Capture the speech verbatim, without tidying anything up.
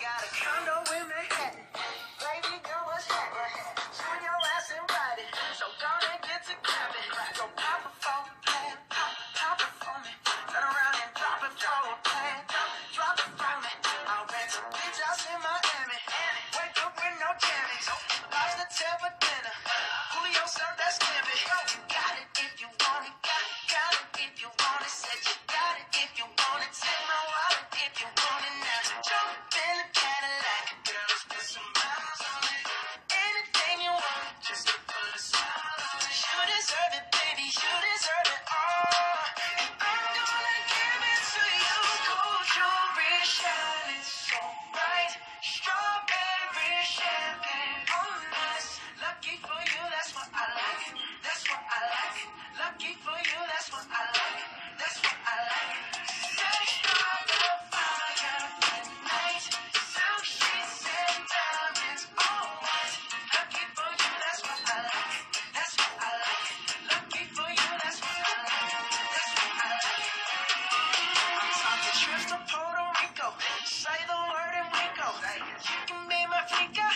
got a condo in Manhattan. Baby girl, what's happening? Swing your ass and ride it. So gonna get to clapping. Go pop it for me, plan. Pop, pop it for me. Turn around and drop it for me, plan. Drop, drop it for me. I'll rent a beach house in Miami. Wake up with no jammies. Lobster tail for dinner. Julio served that scampi. You got it if you want it. Got it, got it if you want it. Said you got it if you want it. Take my wallet if you want it now. Jump in the Cadillac. Girls, put some miles on it. Anything you want, just to put a smile on it. You deserve it, baby. You deserve it all. And I'm gonna give it to you. Gold jewelry shining so bright. Strawberry champagne on us. Lucky for you, that's what I like. That's what I like. Lucky for you, that's what I like. That's what I like. Sex on the fire at night. Silk sheets and diamonds all white. Lucky for you, that's what I like. That's what I like. Lucky for you, that's what I like. That's what I like. I'm talking trips to Puerto Rico. Say the word and we go. You can be my freak.